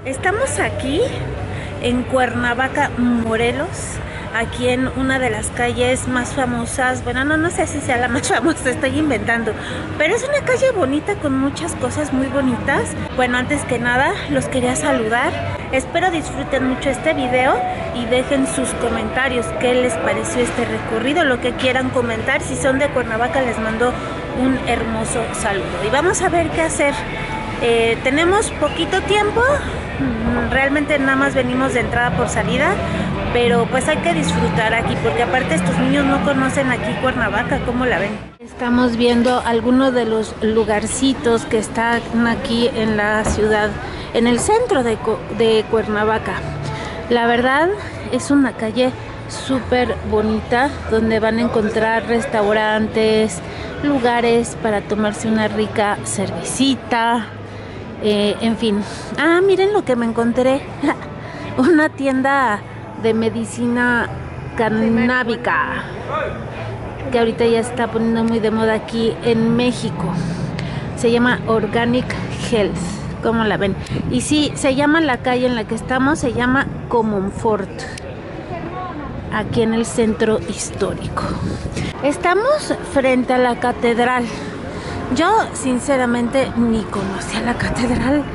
Estamos aquí en Cuernavaca, Morelos, aquí en una de las calles más famosas. Bueno, no sé si sea la más famosa, estoy inventando, pero es una calle bonita con muchas cosas muy bonitas. Bueno, antes que nada los quería saludar. Espero disfruten mucho este video y dejen sus comentarios, qué les pareció este recorrido, lo que quieran comentar. Si son de Cuernavaca les mando un hermoso saludo y vamos a ver qué hacer. Tenemos poquito tiempo, realmente nada más venimos de entrada por salida, pero pues hay que disfrutar aquí porque aparte estos niños no conocen aquí Cuernavaca. ¿Cómo la ven? Estamos viendo algunos de los lugarcitos que están aquí en la ciudad, en el centro de Cuernavaca. La verdad es una calle súper bonita donde van a encontrar restaurantes, lugares para tomarse una rica cervecita, en fin. Ah, miren lo que me encontré. Una tienda de medicina canábica que ahorita ya está poniendo muy de moda aquí en México. Se llama Organic Health. ¿Cómo la ven? Y sí, se llama la calle en la que estamos, se llama Comonfort, aquí en el centro histórico. Estamos frente a la catedral. Yo sinceramente ni conocía la catedral.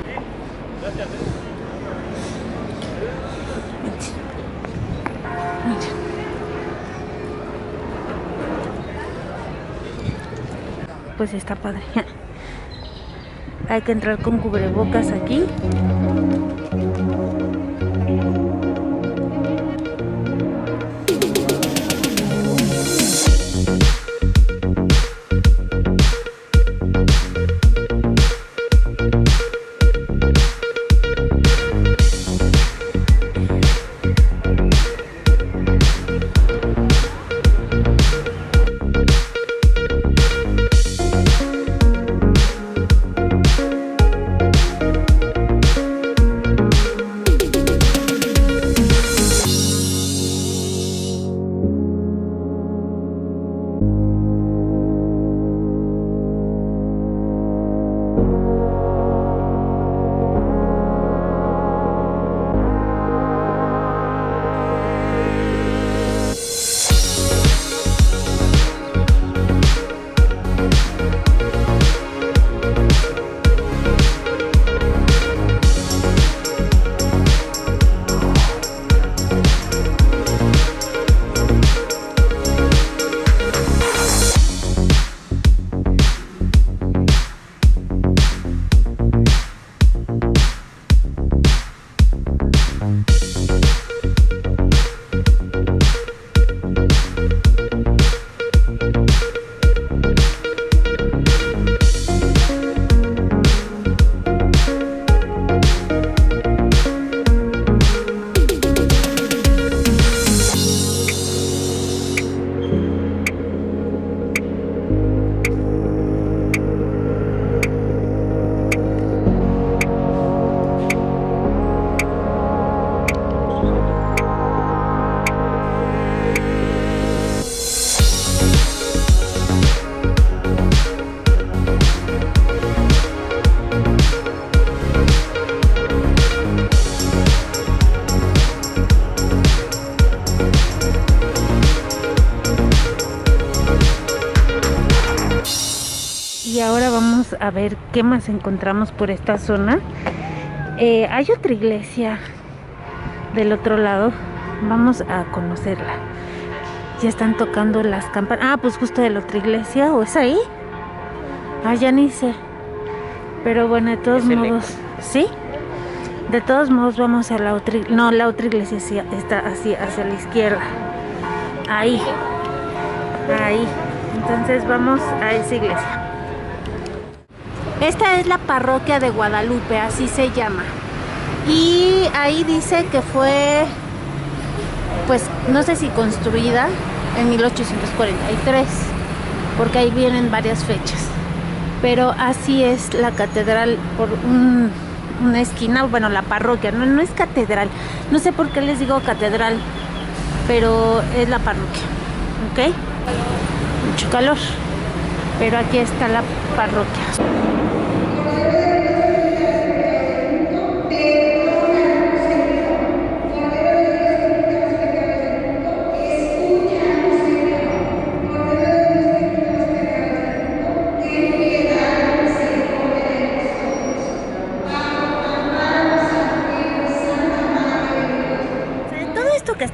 Pues está padre. Hay que entrar con cubrebocas aquí. Y ahora vamos a ver qué más encontramos por esta zona. Hay otra iglesia del otro lado. Vamos a conocerla. Ya están tocando las campanas. Ah, pues justo de la otra iglesia. ¿O es ahí? Ah, ya ni sé. Pero bueno, de todos modos. ¿Sí? De todos modos vamos a la otra. No, la otra iglesia sí, está así hacia la izquierda. Ahí. Ahí. Entonces vamos a esa iglesia. Esta es la parroquia de Guadalupe, así se llama. Y ahí dice que fue, pues no sé si construida en 1843, porque ahí vienen varias fechas. Pero así es la catedral por una esquina, bueno, la parroquia, no es catedral. No sé por qué les digo catedral, pero es la parroquia, ¿ok? Mucho calor, pero aquí está la parroquia.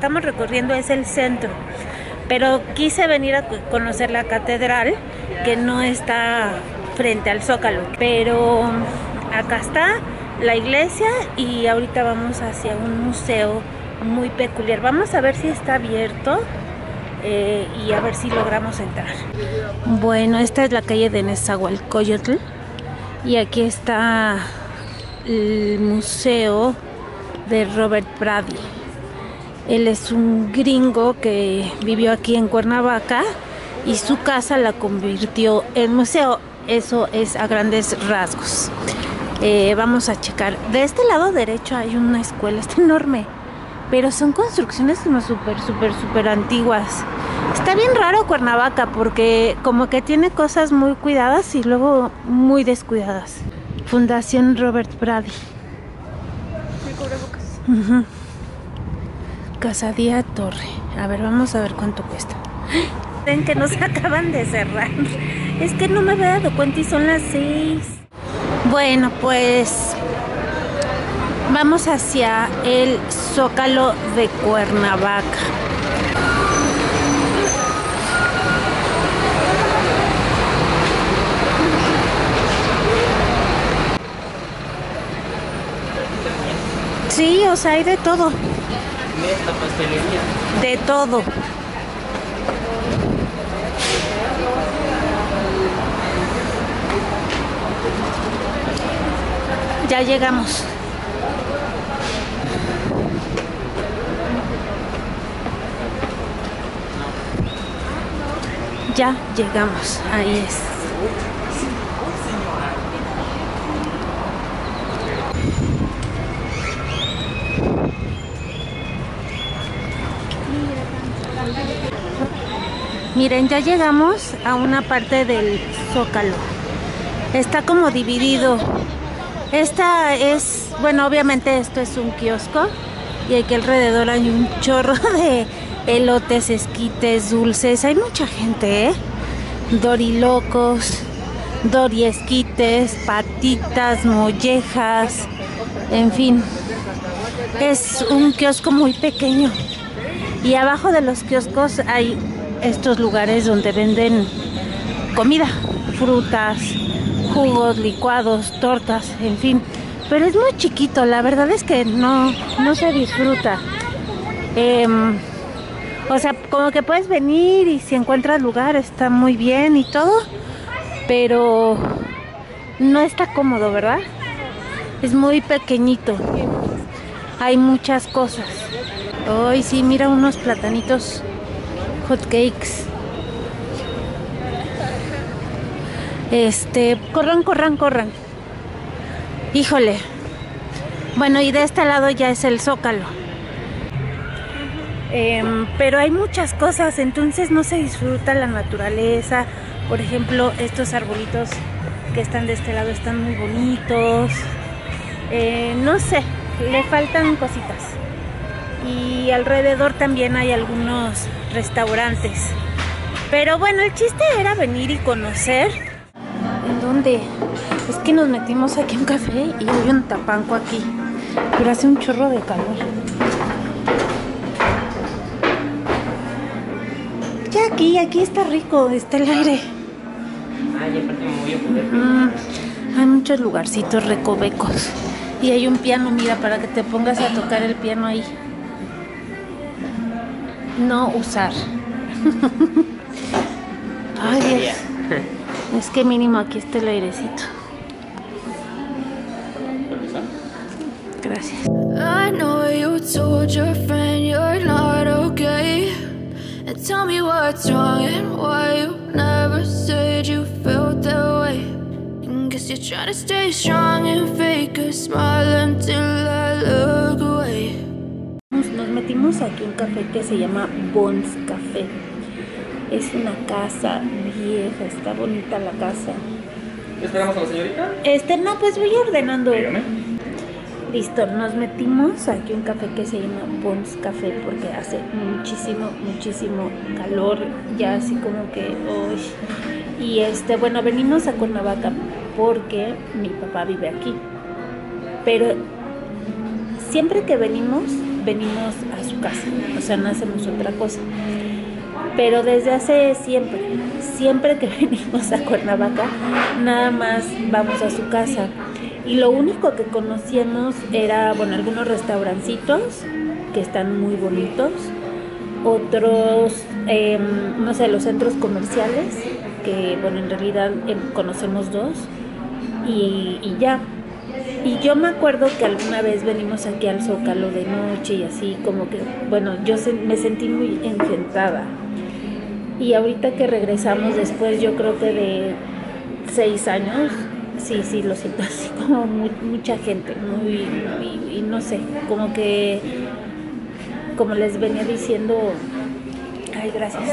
estamos recorriendo es el centro, pero quise venir a conocer la catedral, que no está frente al Zócalo, pero acá está la iglesia y ahorita vamos hacia un museo muy peculiar. Vamos a ver si está abierto y a ver si logramos entrar. Bueno, esta es la calle de Nezahualcóyotl y aquí está el museo de Robert Brady. Él es un gringo que vivió aquí en Cuernavaca y su casa la convirtió en museo. Eso es a grandes rasgos. Vamos a checar. De este lado derecho hay una escuela, está enorme, pero son construcciones como súper antiguas. Está bien raro Cuernavaca porque como que tiene cosas muy cuidadas y luego muy descuidadas. Fundación Robert Brady. Casadía Torre. A ver, vamos a ver cuánto cuesta. Ven que nos acaban de cerrar. Es que no me había dado cuenta y son las 6. Bueno, pues vamos hacia el Zócalo de Cuernavaca. Sí, o sea, hay de todo. Esta pastelería. De todo. Ya llegamos. Ya llegamos. Ahí es. Miren, ya llegamos a una parte del Zócalo. Está como dividido. Esta es, bueno, obviamente esto es un kiosco y aquí alrededor hay un chorro de elotes, esquites, dulces. Hay mucha gente, dorilocos, doriesquites, patitas, mollejas, en fin. Es un kiosco muy pequeño y abajo de los kioscos hay estos lugares donde venden comida, frutas, jugos, licuados, tortas, en fin. Pero es muy chiquito, la verdad es que no se disfruta. O sea, como que puedes venir y si encuentras lugar está muy bien y todo, pero no está cómodo, ¿verdad? Es muy pequeñito. Hay muchas cosas. Ay, sí, mira unos platanitos hot cakes. Corran. Híjole. Bueno, y de este lado ya es el Zócalo. Pero hay muchas cosas, entonces no se disfruta la naturaleza. Por ejemplo, estos arbolitos que están de este lado están muy bonitos. No sé, le faltan cositas. Y alrededor también hay algunos restaurantes. Pero bueno, el chiste era venir y conocer. ¿En dónde? Es que nos metimos aquí a un café y hay un tapanco aquí. Pero hace un chorro de calor. Ya aquí está rico, está el aire. Y aparte me voy a poder. Hay muchos lugarcitos recovecos. Y hay un piano, mira, para que te pongas a tocar el piano ahí. No usar. Ay, Dios. Es que mínimo aquí está el airecito. Gracias. I know you told your friend you're not okay, and tell me what's wrong and why you never said you felt that way. And guess you're trying to stay strong and fake a smile until I look away. Nos metimos aquí a un café que se llama Bon's Café. Es una casa vieja, está bonita la casa. ¿Esperamos a la señorita? No, pues voy ordenando. Dígame. Listo, nos metimos aquí a un café que se llama Bon's Café porque hace muchísimo calor, ya así como que uy. Y bueno, venimos a Cuernavaca porque mi papá vive aquí. Pero siempre que venimos venimos a su casa, o sea, no hacemos otra cosa. Pero desde hace siempre que venimos a Cuernavaca, nada más vamos a su casa. Y lo único que conocíamos era, bueno, algunos restaurancitos que están muy bonitos, otros, no sé, los centros comerciales, que, bueno, en realidad conocemos 2, y ya. Y yo me acuerdo que alguna vez venimos aquí al Zócalo de noche y así, como que, bueno, yo me sentí muy encantada. Y ahorita que regresamos después, yo creo que de 6 años, sí, lo siento así como mucha gente, y no sé, como que, como les venía diciendo, ay, gracias.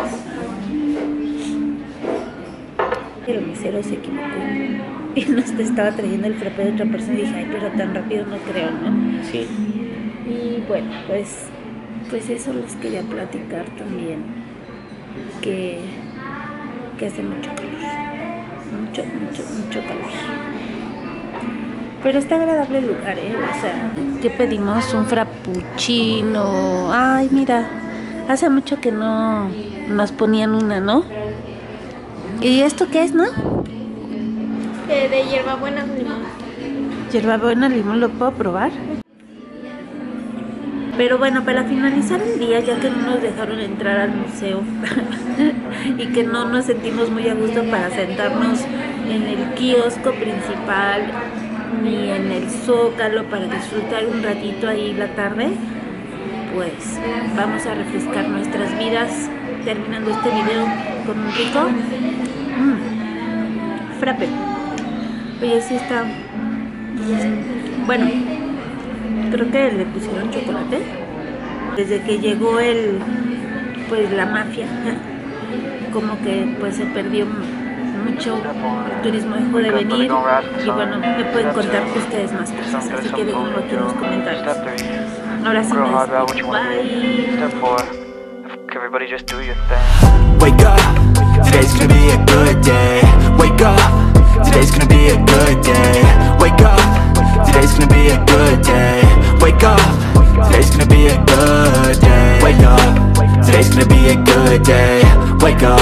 El mesero se equivocó y nos estaba trayendo el frappé de otra persona y dije, ay, pero tan rápido no creo, ¿no? Sí. Y bueno, pues eso les quería platicar también, que hace mucho calor, mucho calor. Pero está agradable el lugar, o sea, ¿qué pedimos? Un frappuccino. Ay, mira, hace mucho que no nos ponían una, ¿no? ¿Y esto qué es, no? De hierbabuena limón. Hierbabuena limón, ¿lo puedo probar? Pero bueno, para finalizar el día, ya que no nos dejaron entrar al museo y que no nos sentimos muy a gusto para sentarnos en el kiosco principal ni en el Zócalo para disfrutar un ratito ahí la tarde, pues vamos a refrescar nuestras vidas terminando este video con un rico frappé. Oye, sí está bueno. Creo que le pusieron chocolate. Desde que llegó la mafia, como que pues se perdió mucho, el turismo dejó de venir y bueno, me pueden contar ustedes más cosas, así que déjenlo aquí en los comentarios. Ahora sí me despido. Bye. Everybody just do your thing. Wake up, today's gonna be a good day. Wake up, today's gonna be a good day. Wake up, today's gonna be a good day. Wake up, today's gonna be a good day. Wake up, today's gonna be a good day. Wake up.